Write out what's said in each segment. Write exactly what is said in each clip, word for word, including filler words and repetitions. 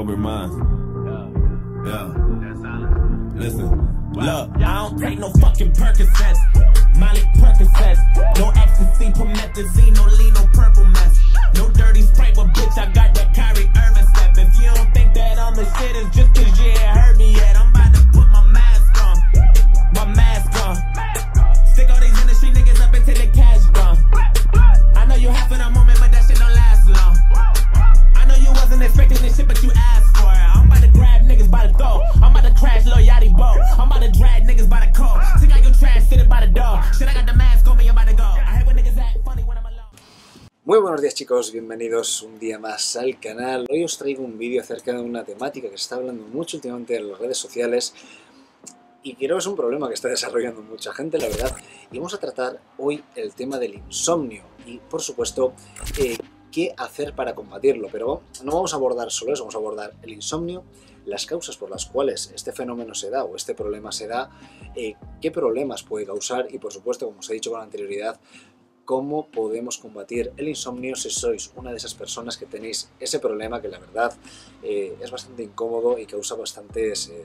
sober mind. Yeah. Listen. Look, I don't take no fucking Percocets. Molly Percocets. No ecstasy, promethazine, no lean, no purple mess. No dirty spray, but bitch, I got that Kyrie Irving step. If you don't think that I'm the shit, it's just cause you ain't heard me yet. I'm about to put my mask on. My mask on. Stick all these industry niggas up until the cash gone. I know you happy in a moment, but that shit don't last long. I know you wasn't expecting this shit, but you asked for it. I'm about to grab niggas by the throat. I'm about to crash Lil Yachty boat. I'm about to drag niggas by the coat. Stick out your trash, sitting by the door. Shit, I got the mask on me, I'm about to go. I hate when niggas act funny when I'm alone. Muy buenos días chicos, bienvenidos un día más al canal. Hoy os traigo un vídeo acerca de una temática que se está hablando mucho últimamente en las redes sociales y creo que es un problema que está desarrollando mucha gente, la verdad. Y vamos a tratar hoy el tema del insomnio y, por supuesto, eh, qué hacer para combatirlo. Pero no vamos a abordar solo eso, vamos a abordar el insomnio, las causas por las cuales este fenómeno se da o este problema se da, eh, qué problemas puede causar y, por supuesto, como os he dicho con anterioridad, cómo podemos combatir el insomnio si sois una de esas personas que tenéis ese problema que la verdad eh, es bastante incómodo y causa bastantes eh,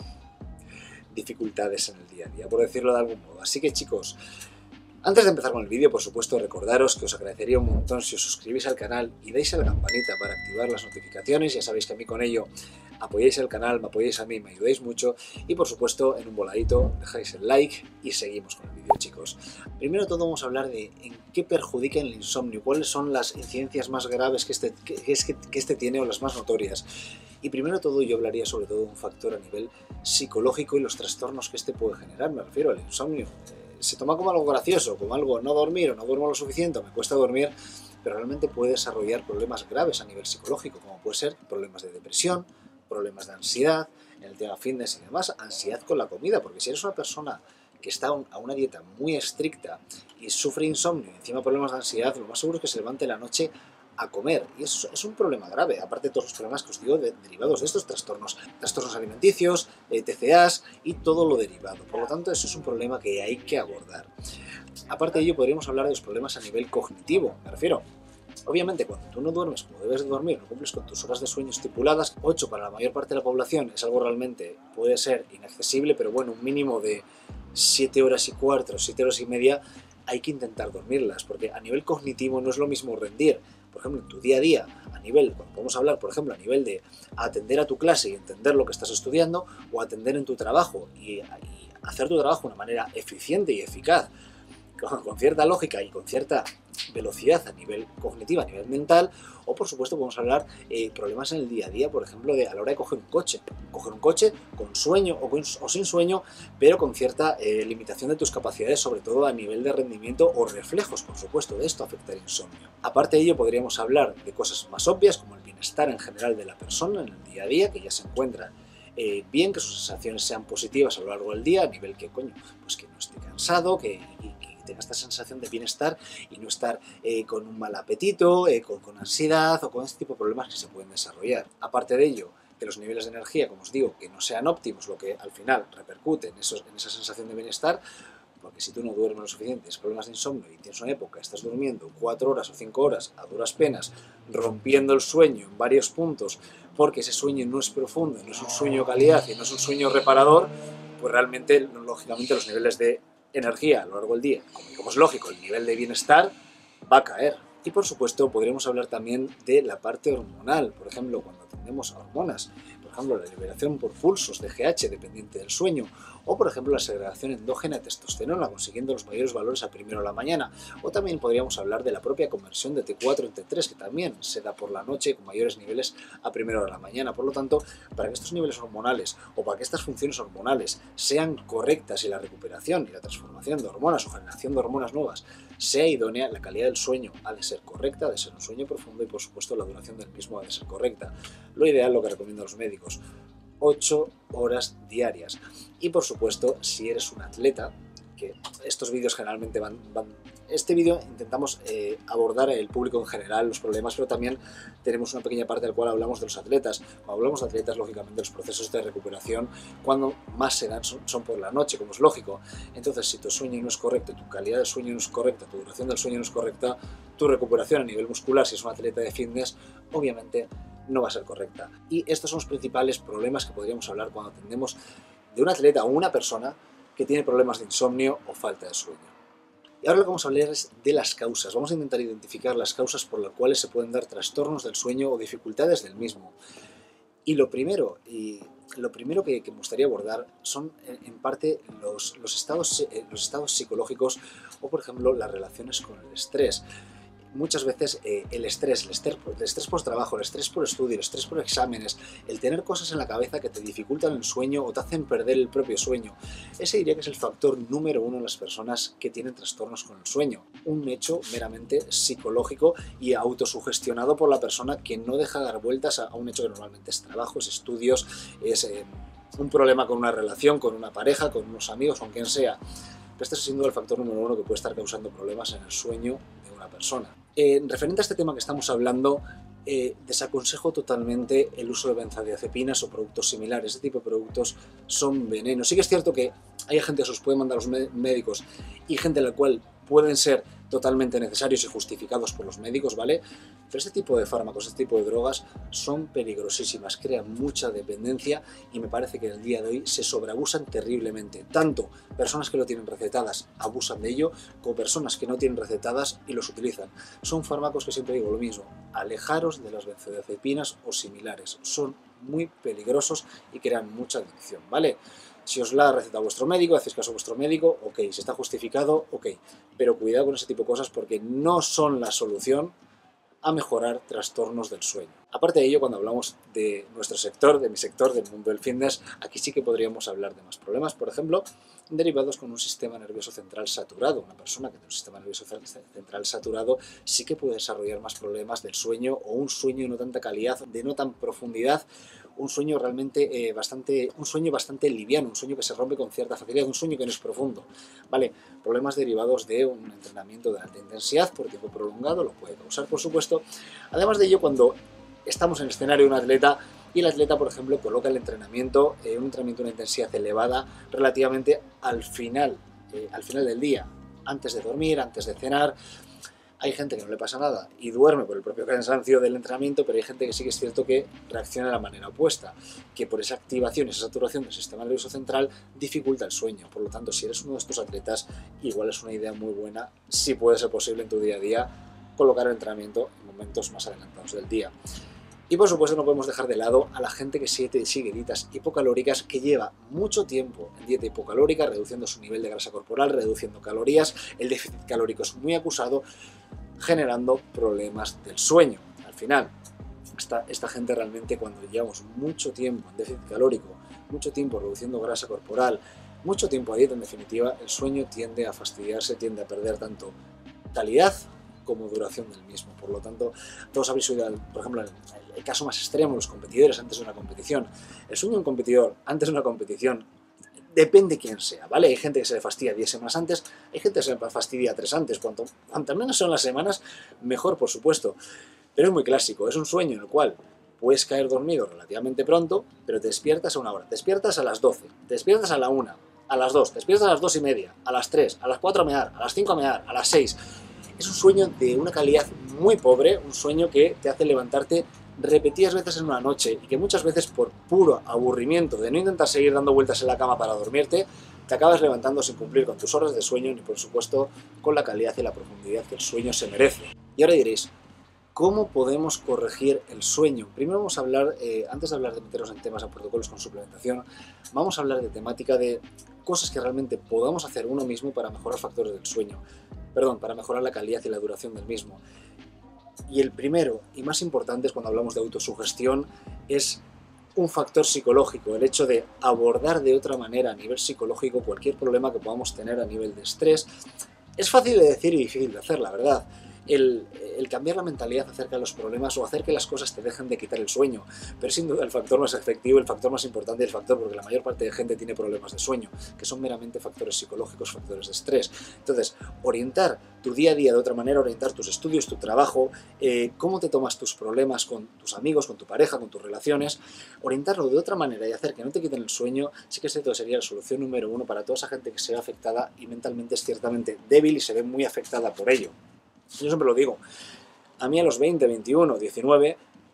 dificultades en el día a día, por decirlo de algún modo. Así que chicos, antes de empezar con el vídeo, por supuesto, recordaros que os agradecería un montón si os suscribís al canal y dais a la campanita para activar las notificaciones. Ya sabéis que a mí con ello apoyáis el canal, me apoyáis a mí, me ayudáis mucho. Y por supuesto, en un voladito, dejáis el like y seguimos con el vídeo, chicos. Primero de todo vamos a hablar de en qué perjudica el insomnio, cuáles son las incidencias más graves que este, que, que, que este tiene o las más notorias. Y primero de todo yo hablaría sobre todo de un factor a nivel psicológico y los trastornos que este puede generar. Me refiero al insomnio. Se toma como algo gracioso, como algo no dormir o no duermo lo suficiente, o me cuesta dormir, pero realmente puede desarrollar problemas graves a nivel psicológico, como puede ser problemas de depresión, problemas de ansiedad, en el tema fitness y demás, ansiedad con la comida, porque si eres una persona que está a una dieta muy estricta y sufre insomnio y encima problemas de ansiedad, lo más seguro es que se levante la noche a comer, y eso es un problema grave, aparte de todos los problemas que os digo de, derivados de estos trastornos, trastornos alimenticios, eh, T C As y todo lo derivado. Por lo tanto, eso es un problema que hay que abordar. Aparte de ello, podríamos hablar de los problemas a nivel cognitivo, me refiero. Obviamente, cuando tú no duermes como debes de dormir, no cumples con tus horas de sueño estipuladas, ocho para la mayor parte de la población es algo realmente, puede ser inaccesible, pero bueno, un mínimo de siete horas y cuarto, siete horas y media, hay que intentar dormirlas, porque a nivel cognitivo no es lo mismo rendir, por ejemplo, en tu día a día, a nivel, cuando podemos hablar, por ejemplo, a nivel de atender a tu clase y entender lo que estás estudiando, o atender en tu trabajo y, y hacer tu trabajo de una manera eficiente y eficaz, con, con cierta lógica y con cierta velocidad a nivel cognitivo, a nivel mental, o por supuesto podemos hablar de eh, problemas en el día a día, por ejemplo, de a la hora de coger un coche, coger un coche con sueño o, con, o sin sueño, pero con cierta eh, limitación de tus capacidades, sobre todo a nivel de rendimiento o reflejos, por supuesto, de esto afecta el insomnio. Aparte de ello, podríamos hablar de cosas más obvias, como el bienestar en general de la persona en el día a día, que ya se encuentra eh, bien, que sus sensaciones sean positivas a lo largo del día, a nivel que, coño, pues que no esté cansado, que, y, que tenga esta sensación de bienestar y no estar eh, con un mal apetito, eh, con, con ansiedad o con este tipo de problemas que se pueden desarrollar. Aparte de ello, que los niveles de energía, como os digo, que no sean óptimos, lo que al final repercute en, esos, en esa sensación de bienestar, porque si tú no duermes lo suficiente, tienes problemas de insomnio y tienes una época, estás durmiendo cuatro horas o cinco horas a duras penas, rompiendo el sueño en varios puntos, porque ese sueño no es profundo, no es un sueño de calidad y no es un sueño reparador, pues realmente, lógicamente, los niveles de energía a lo largo del día, como, como es lógico, el nivel de bienestar va a caer. Y por supuesto podremos hablar también de la parte hormonal, por ejemplo, cuando atendemos a hormonas, por ejemplo la liberación por pulsos de G H dependiente del sueño, o por ejemplo la segregación endógena de testosterona consiguiendo los mayores valores a primero de la mañana, o también podríamos hablar de la propia conversión de T cuatro en T tres que también se da por la noche con mayores niveles a primera hora de la mañana. Por lo tanto, para que estos niveles hormonales o para que estas funciones hormonales sean correctas y la recuperación y la transformación de hormonas o generación de hormonas nuevas sea idónea, la calidad del sueño ha de ser correcta, ha de ser un sueño profundo y por supuesto la duración del mismo ha de ser correcta. Lo ideal, lo que recomiendan los médicos, ocho horas diarias. Y por supuesto, si eres un atleta, que estos vídeos generalmente van... van este vídeo intentamos eh, abordar el público en general, los problemas, pero también tenemos una pequeña parte del cual hablamos de los atletas. Cuando hablamos de atletas, lógicamente los procesos de recuperación, cuando más se dan, son, son por la noche, como es lógico. Entonces, si tu sueño no es correcto, tu calidad del sueño no es correcta, tu duración del sueño no es correcta, tu recuperación a nivel muscular, si es un atleta de fitness, obviamente no va a ser correcta. Y estos son los principales problemas que podríamos hablar cuando atendemos de un atleta o una persona que tiene problemas de insomnio o falta de sueño. Y ahora lo que vamos a hablar es de las causas. Vamos a intentar identificar las causas por las cuales se pueden dar trastornos del sueño o dificultades del mismo. Y lo primero, y lo primero que, que me gustaría abordar son en parte los, los, estados, los estados psicológicos o, por ejemplo, las relaciones con el estrés. Muchas veces eh, el estrés, el estrés, el estrés por trabajo, el estrés por estudio, el estrés por exámenes, el tener cosas en la cabeza que te dificultan el sueño o te hacen perder el propio sueño, ese diría que es el factor número uno en las personas que tienen trastornos con el sueño. Un hecho meramente psicológico y autosugestionado por la persona que no deja de dar vueltas a, a un hecho que normalmente es trabajo, es estudios, es eh, un problema con una relación, con una pareja, con unos amigos, con quien sea. Pero este es sin duda el factor número uno que puede estar causando problemas en el sueño de una persona. Eh, referente a este tema que estamos hablando, eh, desaconsejo totalmente el uso de benzodiazepinas o productos similares. Este tipo de productos son venenos. Sí que es cierto que hay gente que se los puede mandar a los médicos y gente a la cual pueden ser totalmente necesarios y justificados por los médicos, ¿vale? Pero este tipo de fármacos, este tipo de drogas son peligrosísimas, crean mucha dependencia y me parece que en el día de hoy se sobreabusan terriblemente. Tanto personas que lo tienen recetadas abusan de ello, como personas que no tienen recetadas y los utilizan. Son fármacos que siempre digo lo mismo, alejaros de las benzodiazepinas o similares, son muy peligrosos y crean mucha adicción, ¿vale? Si os la ha recetado vuestro médico, hacéis caso a vuestro médico, ok, si está justificado, ok, pero cuidado con ese tipo de cosas porque no son la solución a mejorar trastornos del sueño. Aparte de ello, cuando hablamos de nuestro sector, de mi sector, del mundo del fitness, aquí sí que podríamos hablar de más problemas, por ejemplo, derivados con un sistema nervioso central saturado. Una persona que tiene un sistema nervioso central saturado sí que puede desarrollar más problemas del sueño o un sueño de no tanta calidad, de no tan profundidad, un sueño realmente eh, bastante, un sueño bastante liviano, un sueño que se rompe con cierta facilidad, un sueño que no es profundo, ¿vale? Problemas derivados de un entrenamiento de alta intensidad por tiempo prolongado lo puede causar, por supuesto. Además de ello, cuando estamos en el escenario de un atleta y el atleta, por ejemplo, coloca el entrenamiento, eh, un entrenamiento de una intensidad elevada relativamente al final, eh, al final del día, antes de dormir, antes de cenar. Hay gente que no le pasa nada y duerme por el propio cansancio del entrenamiento, pero hay gente que sí que es cierto que reacciona de la manera opuesta, que por esa activación, esa saturación del sistema nervioso central dificulta el sueño. Por lo tanto, si eres uno de estos atletas, igual es una idea muy buena, si puede ser posible en tu día a día, colocar el entrenamiento en momentos más adelantados del día. Y por supuesto no podemos dejar de lado a la gente que sigue, sigue dietas hipocalóricas, que lleva mucho tiempo en dieta hipocalórica, reduciendo su nivel de grasa corporal, reduciendo calorías, el déficit calórico es muy acusado, generando problemas del sueño. Al final, esta, esta gente realmente cuando llevamos mucho tiempo en déficit calórico, mucho tiempo reduciendo grasa corporal, mucho tiempo a dieta en definitiva, el sueño tiende a fastidiarse, tiende a perder tanto calidad como duración del mismo. Por lo tanto, todos habéis oído, por ejemplo, el, el caso más extremo, los competidores antes de una competición. El sueño de un competidor antes de una competición depende quién sea, ¿vale? Hay gente que se le fastidia diez semanas antes, hay gente que se le fastidia tres antes. Cuanto, cuanto menos son las semanas, mejor, por supuesto. Pero es muy clásico, es un sueño en el cual puedes caer dormido relativamente pronto, pero te despiertas a una hora, te despiertas a las doce, te despiertas a la una, a las dos, te despiertas a las dos y media, a las tres, a las cuatro a mear, a las cinco a mear, a las seis. Es un sueño de una calidad muy pobre, un sueño que te hace levantarte repetidas veces en una noche y que muchas veces por puro aburrimiento de no intentar seguir dando vueltas en la cama para dormirte, te acabas levantando sin cumplir con tus horas de sueño ni por supuesto con la calidad y la profundidad que el sueño se merece. Y ahora diréis, ¿cómo podemos corregir el sueño? Primero vamos a hablar, eh, antes de hablar de meternos en temas a protocolos con suplementación, vamos a hablar de temática de cosas que realmente podamos hacer uno mismo para mejorar factores del sueño. Perdón, para mejorar la calidad y la duración del mismo. Y el primero y más importante es cuando hablamos de autosugestión, es un factor psicológico, el hecho de abordar de otra manera a nivel psicológico cualquier problema que podamos tener a nivel de estrés. Es fácil de decir y difícil de hacer, la verdad. El, el cambiar la mentalidad acerca de los problemas o hacer que las cosas te dejen de quitar el sueño, pero sin duda el factor más efectivo, el factor más importante, el factor porque la mayor parte de gente tiene problemas de sueño, que son meramente factores psicológicos, factores de estrés. Entonces, orientar tu día a día de otra manera, orientar tus estudios, tu trabajo, eh, cómo te tomas tus problemas con tus amigos, con tu pareja, con tus relaciones, orientarlo de otra manera y hacer que no te quiten el sueño, sí que esto sería la solución número uno para toda esa gente que se ve afectada y mentalmente es ciertamente débil y se ve muy afectada por ello. Yo siempre lo digo, a mí a los veinte, veintiuno, diecinueve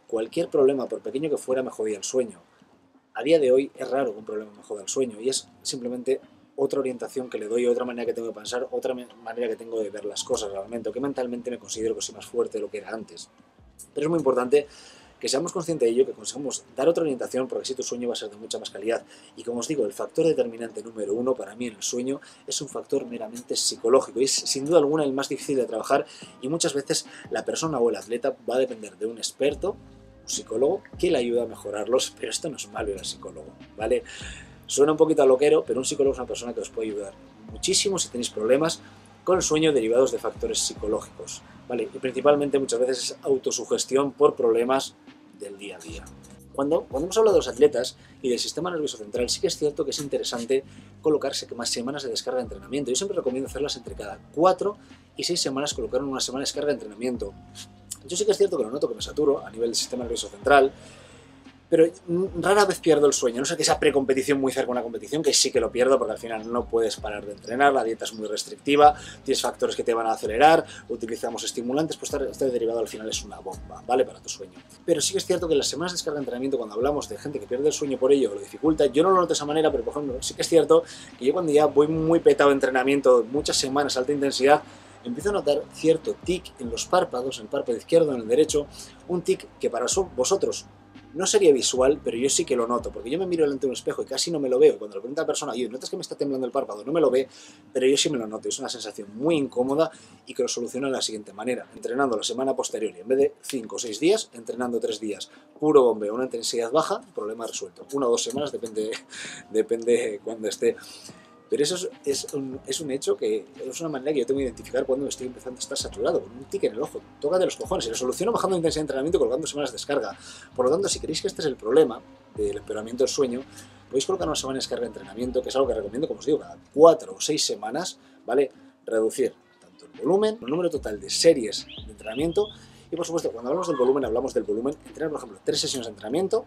cualquier problema, por pequeño que fuera, me jodía el sueño. A día de hoy es raro que un problema me joda el sueño y es simplemente otra orientación que le doy, otra manera que tengo de pensar, otra manera que tengo de ver las cosas realmente, o que mentalmente me considero que soy más fuerte de lo que era antes. Pero es muy importante que seamos conscientes de ello, que consigamos dar otra orientación, porque así tu sueño va a ser de mucha más calidad. Y como os digo, el factor determinante número uno para mí en el sueño es un factor meramente psicológico y es sin duda alguna el más difícil de trabajar, y muchas veces la persona o el atleta va a depender de un experto, un psicólogo, que le ayude a mejorarlos, pero esto no es malo ir al psicólogo, ¿vale? Suena un poquito a loquero, pero un psicólogo es una persona que os puede ayudar muchísimo si tenéis problemas con el sueño derivados de factores psicológicos, ¿vale? Y principalmente muchas veces es autosugestión por problemas del día a día. Cuando, cuando hemos hablado de los atletas y del sistema nervioso central, sí que es cierto que es interesante colocarse más semanas de descarga de entrenamiento. Yo siempre recomiendo hacerlas entre cada cuatro y seis semanas, colocar una semana de descarga de entrenamiento. Yo sí que es cierto que lo noto que me saturo a nivel del sistema nervioso central, pero rara vez pierdo el sueño, no sé que sea precompetición muy cerca de una competición, que sí que lo pierdo porque al final no puedes parar de entrenar, la dieta es muy restrictiva, tienes factores que te van a acelerar, utilizamos estimulantes, pues este derivado al final es una bomba, ¿vale? Para tu sueño. Pero sí que es cierto que en las semanas de descarga de entrenamiento, cuando hablamos de gente que pierde el sueño por ello o lo dificulta, yo no lo noto de esa manera, pero por ejemplo, sí que es cierto que yo cuando ya voy muy petado de entrenamiento, muchas semanas, alta intensidad, empiezo a notar cierto tic en los párpados, en el párpado izquierdo, en el derecho, un tic que para vosotros no sería visual, pero yo sí que lo noto, porque yo me miro delante de un espejo y casi no me lo veo. Y cuando le pregunta a la persona, oye, ¿notas que me está temblando el párpado? No me lo ve, pero yo sí me lo noto. Es una sensación muy incómoda y que lo soluciono de la siguiente manera. Entrenando la semana posterior y en vez de cinco o seis días, entrenando tres días. Puro bombeo, una intensidad baja, problema resuelto. Una o dos semanas, depende, depende cuando esté. Pero eso es, es, un, es un hecho que es una manera que yo tengo que identificar cuando estoy empezando a estar saturado, con un tic en el ojo. Tócate los cojones y lo soluciono bajando la intensidad de entrenamiento, colocando semanas de descarga. Por lo tanto, si creéis que este es el problema del empeoramiento del sueño, podéis colocar una semana de descarga de entrenamiento, que es algo que recomiendo, como os digo, cada cuatro o seis semanas, ¿vale? Reducir tanto el volumen, el número total de series de entrenamiento y, por supuesto, cuando hablamos del volumen, hablamos del volumen, entrenar, por ejemplo, tres sesiones de entrenamiento,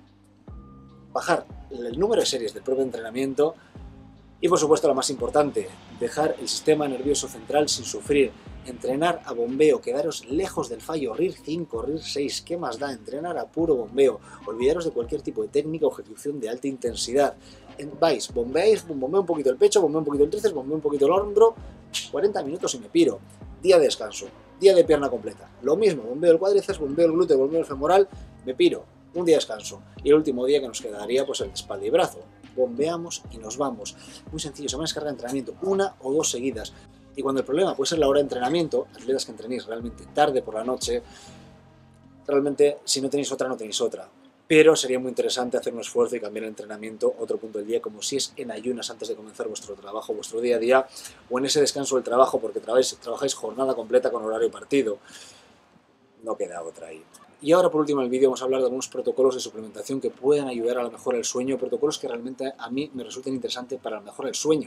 bajar el número de series del propio entrenamiento. Y por supuesto, lo más importante, dejar el sistema nervioso central sin sufrir, entrenar a bombeo, quedaros lejos del fallo, R I R cinco, R I R seis, ¿qué más da? Entrenar a puro bombeo, olvidaros de cualquier tipo de técnica o ejecución de alta intensidad. Vais, bombeáis, bombeo un poquito el pecho, bombeo un poquito el tríceps, bombeo un poquito el hombro, cuarenta minutos y me piro. Día de descanso, día de pierna completa. Lo mismo, bombeo el cuádriceps, bombeo el glúteo, bombeo el femoral, me piro. Un día de descanso. Y el último día que nos quedaría, pues el de espalda y brazo. Bombeamos y nos vamos. Muy sencillo, semana de descarga de entrenamiento, una o dos seguidas. Y cuando el problema puede ser la hora de entrenamiento, atletas que entrenéis realmente tarde por la noche, realmente si no tenéis otra, no tenéis otra. Pero sería muy interesante hacer un esfuerzo y cambiar el entrenamiento otro punto del día, como si es en ayunas antes de comenzar vuestro trabajo, vuestro día a día, o en ese descanso del trabajo, porque trabajáis, trabajáis jornada completa con horario partido. No queda otra ahí. Y ahora, por último, en el vídeo vamos a hablar de algunos protocolos de suplementación que pueden ayudar a la mejora del sueño, protocolos que realmente a mí me resultan interesantes para la mejora del sueño.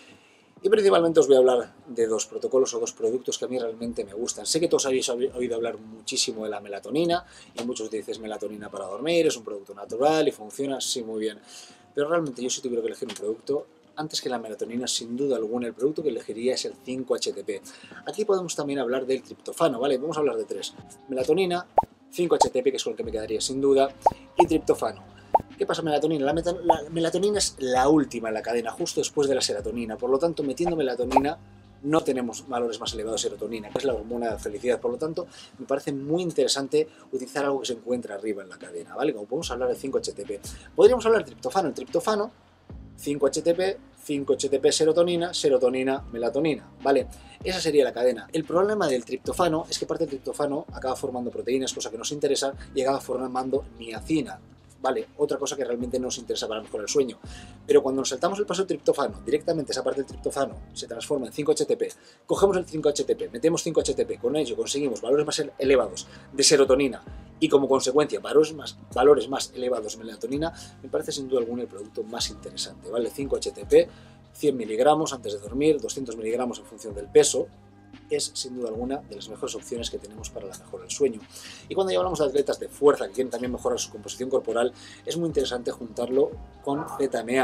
Y principalmente os voy a hablar de dos protocolos o dos productos que a mí realmente me gustan. Sé que todos habéis oído hablar muchísimo de la melatonina, y muchos dices melatonina para dormir, es un producto natural y funciona, sí, muy bien. Pero realmente yo si tuviera que elegir un producto, antes que la melatonina, sin duda alguna, el producto que elegiría es el cinco H T P. Aquí podemos también hablar del triptofano, ¿vale? Vamos a hablar de tres. Melatonina, cinco H T P, que es con el que me quedaría sin duda, y triptofano. ¿Qué pasa melatonina? La, meta, la melatonina es la última en la cadena, justo después de la serotonina. Por lo tanto, metiendo melatonina, no tenemos valores más elevados de serotonina, que es la hormona de felicidad. Por lo tanto, me parece muy interesante utilizar algo que se encuentra arriba en la cadena, ¿vale? Como podemos hablar de cinco H T P. Podríamos hablar de triptofano. El triptofano, cinco H T P, cinco H T P serotonina, serotonina, melatonina, ¿vale? Esa sería la cadena. El problema del triptofano es que parte del triptofano acaba formando proteínas, cosa que nos interesa, y acaba formando niacina, ¿vale? Otra cosa que realmente nos interesa para mejorar el sueño. Pero cuando nos saltamos el paso del triptofano, directamente esa parte del triptofano se transforma en cinco H T P, cogemos el cinco H T P, metemos cinco H T P, con ello conseguimos valores más elevados de serotonina y como consecuencia valores más, valores más elevados de melatonina, me parece sin duda alguna el producto más interesante, ¿vale? cinco H T P, cien miligramos antes de dormir, doscientos miligramos en función del peso, es sin duda alguna de las mejores opciones que tenemos para la mejora del sueño. Y cuando ya hablamos de atletas de fuerza que quieren también mejorar su composición corporal, es muy interesante juntarlo con Z M A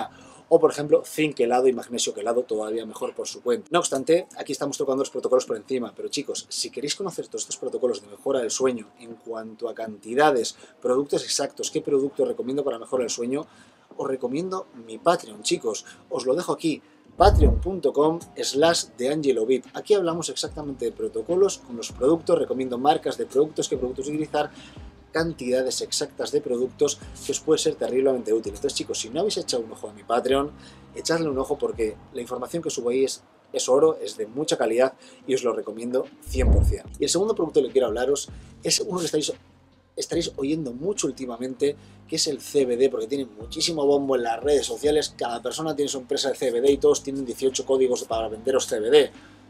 o por ejemplo zinc quelado y magnesio quelado, todavía mejor por su cuenta. No obstante, aquí estamos tocando los protocolos por encima, pero chicos, si queréis conocer todos estos protocolos de mejora del sueño en cuanto a cantidades, productos exactos, qué producto recomiendo para mejorar el sueño, os recomiendo mi Patreon, chicos, os lo dejo aquí, patreon punto com slash deangelovip. Aquí hablamos exactamente de protocolos con los productos, recomiendo marcas de productos, qué productos utilizar, cantidades exactas de productos, que os puede ser terriblemente útil. Entonces, chicos, si no habéis echado un ojo a mi Patreon, echadle un ojo porque la información que subo ahí es, es oro, es de mucha calidad y os lo recomiendo cien por cien. Y el segundo producto que quiero hablaros es uno que estaréis, estaréis oyendo mucho últimamente, que es el C B D, porque tiene muchísimo bombo en las redes sociales. Cada persona tiene su empresa de C B D y todos tienen dieciocho códigos para venderos C B D.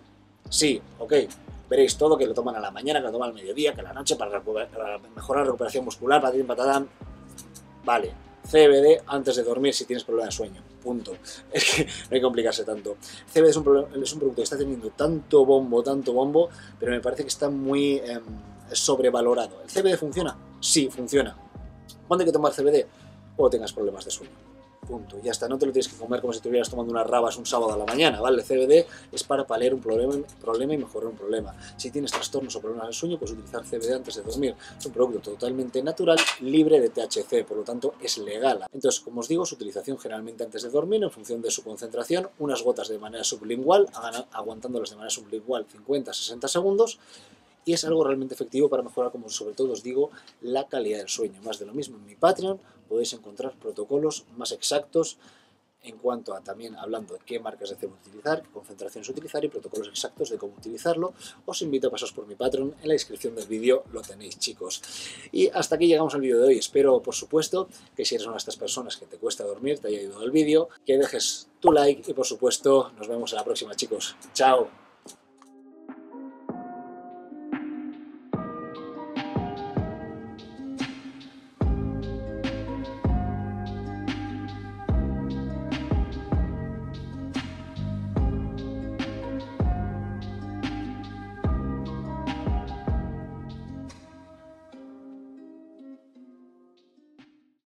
Sí, ok. Veréis todo, que lo toman a la mañana, que lo toman al mediodía, que a la noche para, para mejorar la recuperación muscular, patatín, patatán. Vale, C B D antes de dormir si tienes problemas de sueño, punto. Es que no hay que complicarse tanto. C B D es un, es un producto que está teniendo tanto bombo, tanto bombo, pero me parece que está muy eh, sobrevalorado. ¿El C B D funciona? Sí, funciona. ¿Cuándo hay que tomar C B D? Cuando tengas problemas de sueño. Punto. Ya está, no te lo tienes que comer como si estuvieras tomando unas rabas un sábado a la mañana, ¿vale? El C B D es para paliar un problema, problema y mejorar un problema. Si tienes trastornos o problemas del sueño, puedes utilizar C B D antes de dormir. Es un producto totalmente natural, libre de T H C, por lo tanto es legal. Entonces, como os digo, su utilización generalmente antes de dormir, en función de su concentración, unas gotas de manera sublingual, aguantándolas de manera sublingual cincuenta a sesenta segundos, y es algo realmente efectivo para mejorar, como sobre todo os digo, la calidad del sueño. Más de lo mismo en mi Patreon podéis encontrar protocolos más exactos en cuanto a también hablando de qué marcas de C B D utilizar, qué concentraciones utilizar y protocolos exactos de cómo utilizarlo. Os invito a pasaros por mi Patreon, en la descripción del vídeo lo tenéis, chicos. Y hasta aquí llegamos al vídeo de hoy. Espero, por supuesto, que si eres una de estas personas que te cuesta dormir, te haya ayudado el vídeo, que dejes tu like y, por supuesto, nos vemos en la próxima, chicos. ¡Chao!